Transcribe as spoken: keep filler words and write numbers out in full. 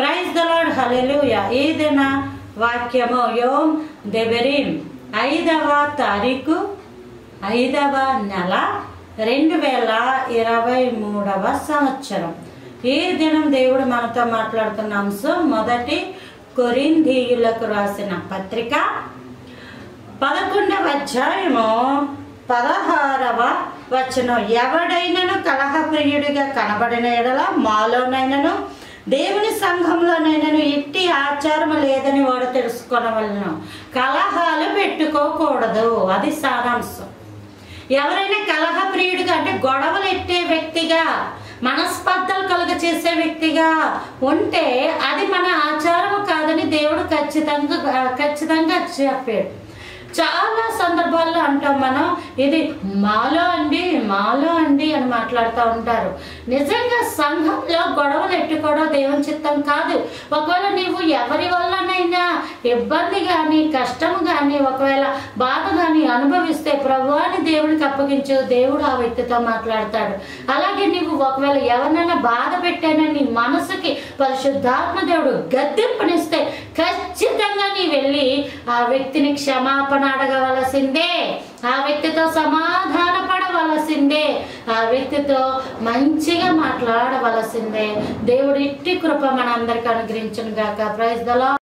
Praise the lord, హల్లెలూయా. ఈ దిన వాక్యము యోమ్ దెబెరీం ఐదవ తారీఖు ఐదవ నెల రెండు వేల ఇరవై మూడవ సంవత్సరం. ఈ దినం దేవుడు మనతో మాట్లాడుతున్న అంశం మొదటి కొరింథీయులకు రాసిన పత్రిక పదకొండవ అధ్యాయము పదహారవ వచనం. ఎవడైనను కలహప్రియుడిగా కనబడిన ఎడల మాలోనైనను దేవుని సంఘంలోనైనను ఇట్టి ఆచారం లేదని వాడు తెలుసుకొనవలెను. కలహాలు పెట్టుకోకూడదు, అది సారాంశం. ఎవరైనా కలహప్రియుడిగా అంటే గొడవలు ఎట్టే వ్యక్తిగా, మనస్పర్ధలు కలుగ చేసే వ్యక్తిగా ఉంటే అది మన ఆచారం కాదని దేవుడు ఖచ్చితంగా ఖచ్చితంగా చెప్పాడు. చాలా సందర్భాల్లో అంటాం మనం, ఇది మాలో అండి మాలో అండి అని మాట్లాడుతూ ఉంటారు. నిజంగా సంఘంలో గొడవలు ఎట్టుకోవడం దేవుని చిత్తం కాదు. ఒకవేళ నీవు ఎవరి వల్లనైనా ఇబ్బంది కానీ కష్టం కానీ ఒకవేళ బాధ కానీ అనుభవిస్తే ప్రభువాని దేవుడికి అప్పగించు, దేవుడు ఆ వ్యక్తితో మాట్లాడతాడు. అలాగే నీవు ఒకవేళ ఎవరినైనా బాధ పెట్టానని నీ మనసుకి పరిశుద్ధాత్మ దేవుడు గద్దెంపునిస్తే ఖచ్చితంగా నీ వెళ్ళి ఆ వ్యక్తిని క్షమాపణ అడగవలసిందే, ఆ వ్యక్తితో సమాధాన పడవలసిందే, ఆ వ్యక్తితో మంచిగా మాట్లాడవలసిందే. దేవుడు ఇట్టి కృప మనందరికీ అనుగ్రహించును గాక. Praise the lord.